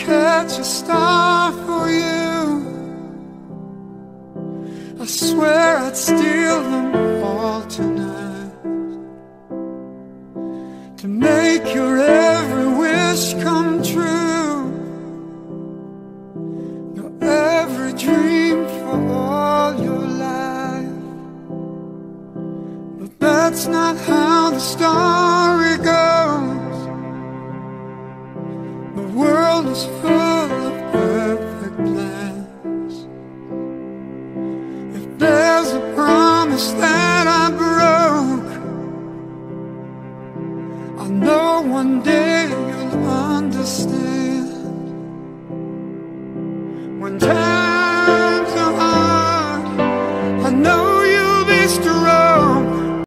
catch a star for you, I swear I'd steal them all tonight, to make your every wish come true, your every dream for all your life. But that's not how the story goes. The world is full of perfect plans. If there's a promise that I broke, I know one day you'll understand. When times are hard, I know